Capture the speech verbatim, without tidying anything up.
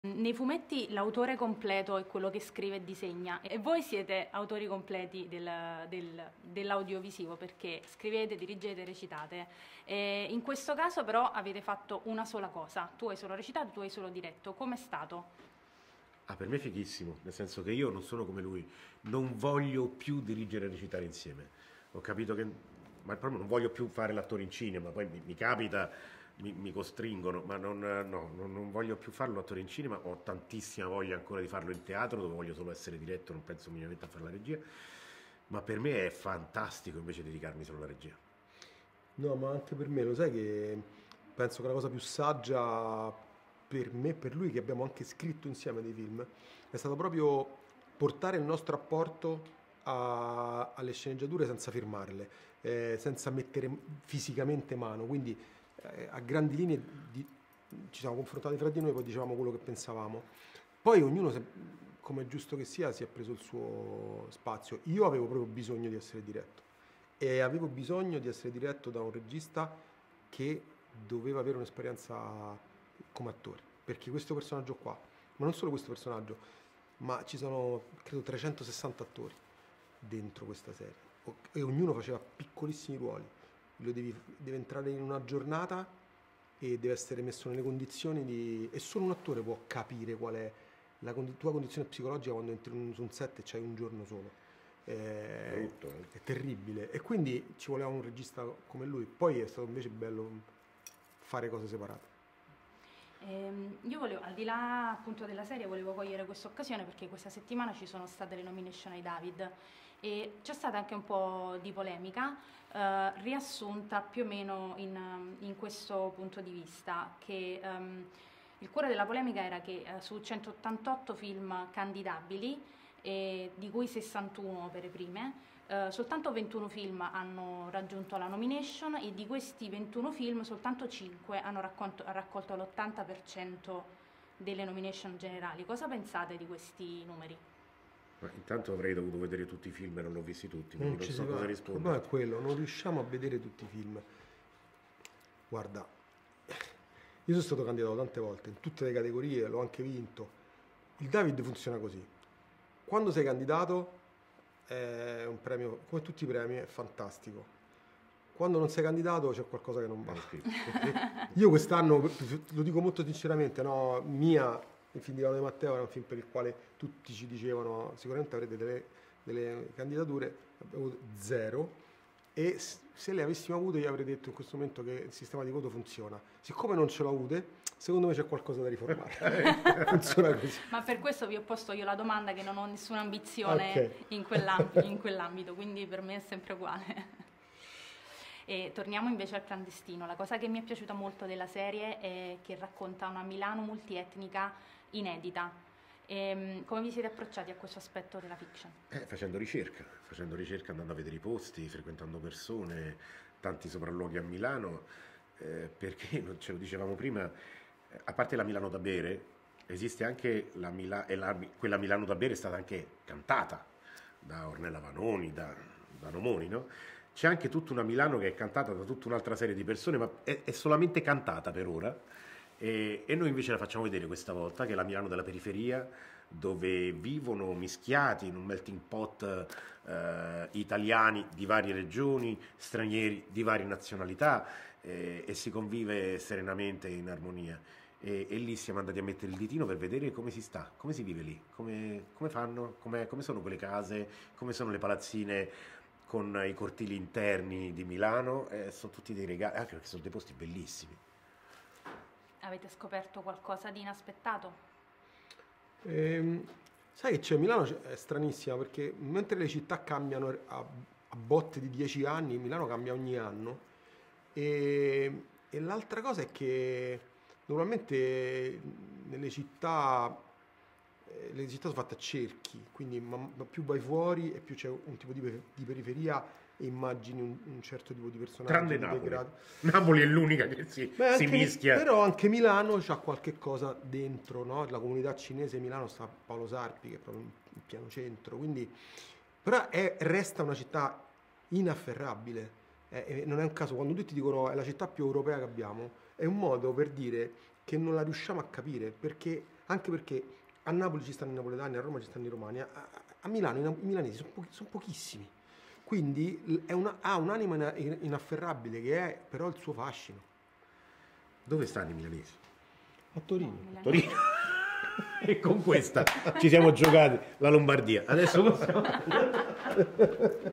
Nei fumetti l'autore completo è quello che scrive e disegna e voi siete autori completi del, del, dell'audiovisivo perché scrivete, dirigete, recitate. E in questo caso però avete fatto una sola cosa, tu hai solo recitato, tu hai solo diretto. Com'è stato? Ah, per me è fighissimo, nel senso che io non sono come lui, non voglio più dirigere e recitare insieme. Ho capito che, ma proprio non voglio più fare l'attore in cinema, poi mi, mi capita, mi, mi costringono, ma non, no, non, non voglio più farlo l'attore in cinema, ho tantissima voglia ancora di farlo in teatro, dove voglio solo essere diretto, non penso minimamente a fare la regia, ma per me è fantastico invece dedicarmi solo alla regia. No, ma anche per me, lo sai che penso che la cosa più saggia per me e per lui, che abbiamo anche scritto insieme dei film, è stato proprio portare il nostro apporto a- alle sceneggiature senza firmarle, eh, senza mettere fisicamente mano. Quindi eh, a grandi linee di- ci siamo confrontati tra di noi, poi dicevamo quello che pensavamo. Poi ognuno, se- come è giusto che sia, si è preso il suo spazio. Io avevo proprio bisogno di essere diretto e avevo bisogno di essere diretto da un regista che doveva avere un'esperienza come attore, perché questo personaggio qua, ma non solo questo personaggio, ma ci sono credo trecentosessanta attori dentro questa serie o- e ognuno faceva piccolissimi ruoli. Lo devi, deve entrare in una giornata e deve essere messo nelle condizioni di... e solo un attore può capire qual è la condi- tua condizione psicologica quando entri in- su un set e c'hai un giorno solo. È, Brutto, eh? è terribile e quindi ci voleva un regista come lui. Poi è stato invece bello fare cose separate. Ehm, io volevo, al di là appunto della serie, volevo cogliere questa occasione perché questa settimana ci sono state le nomination ai David e c'è stata anche un po' di polemica, eh, riassunta più o meno in, um, in questo punto di vista, che ehm, il cuore della polemica era che eh, su centottantotto film candidabili, e di cui sessantuno opere prime, eh, soltanto ventuno film hanno raggiunto la nomination e di questi ventuno film soltanto cinque hanno raccolto, raccolto l'ottanta per cento delle nomination generali. Cosa pensate di questi numeri? Ma intanto avrei dovuto vedere tutti i film e non l'ho visti tutti, quindi Non non ci si so cosa va, il problema è risponderti. quello, non riusciamo a vedere tutti i film. Guarda, io sono stato candidato tante volte in tutte le categorie, l'ho anche vinto. Il David funziona così. Quando sei candidato è un premio, come tutti i premi, è fantastico. Quando non sei candidato c'è qualcosa che non va. Hai scritto. Io quest'anno, lo dico molto sinceramente, no, Mia, il film di Paolo De Matteo era un film per il quale tutti ci dicevano sicuramente avrete delle, delle candidature, abbiamo avuto zero e s- se le avessimo avute io avrei detto in questo momento che il sistema di voto funziona. Siccome non ce l'ho avute, secondo me c'è qualcosa da riformare. Funziona così. Ma per questo vi ho posto io la domanda che non ho nessuna ambizione Ok. in quell'ambito, in quell'ambito, quindi per me è sempre uguale. E torniamo invece al clandestino. La cosa che mi è piaciuta molto della serie è che racconta una Milano multietnica inedita. Ehm, come vi siete approcciati a questo aspetto della fiction? Eh, facendo ricerca, facendo ricerca, andando a vedere i posti, frequentando persone, tanti sopralluoghi a Milano, eh, perché non ce lo dicevamo prima, eh, a parte la Milano da bere, esiste anche la Mila- e la- quella Milano da bere è stata anche cantata da Ornella Vanoni, da, da Nomoni, no? C'è anche tutta una Milano che è cantata da tutta un'altra serie di persone, ma è, è solamente cantata per ora. E, e noi invece la facciamo vedere questa volta, che è la Milano della periferia, dove vivono mischiati in un melting pot eh, italiani di varie regioni, stranieri di varie nazionalità eh, e si convive serenamente in armonia. E, e lì siamo andati a mettere il ditino per vedere come si sta, come si vive lì, come, come fanno, come, come sono quelle case, come sono le palazzine con i cortili interni di Milano, eh, sono tutti dei regali, anche perché sono dei posti bellissimi. Avete scoperto qualcosa di inaspettato? Ehm, sai che c'è? Milano c'è- è stranissima perché mentre le città cambiano a, a botte di dieci anni, Milano cambia ogni anno. E, e l'altra cosa è che normalmente nelle città, eh, le città sono fatte a cerchi, quindi ma, ma più vai fuori e più c'è un tipo di, pe- di periferia e immagini un, un certo tipo di personaggio, Tranne di Napoli. degrado. Napoli è l'unica che si, Beh, si anche Mi- mischia. però anche Milano c'ha qualche cosa dentro, no? La comunità cinese di Milano sta a Paolo Sarpi, che è proprio in piano centro, quindi... Però è- resta una città inafferrabile. Eh, eh, non è un caso, quando tutti dicono è la città più europea che abbiamo, è un modo per dire che non la riusciamo a capire, perché anche perché a Napoli ci stanno i napoletani, a Roma ci stanno i romani, a, a Milano i, i milanesi sono, pochi, sono pochissimi. Quindi è una, ha un'anima inafferrabile che è però il suo fascino. Dove stanno i milanesi? A Torino. No, A Torino. E con questa ci siamo giocati la Lombardia. Adesso possiamo...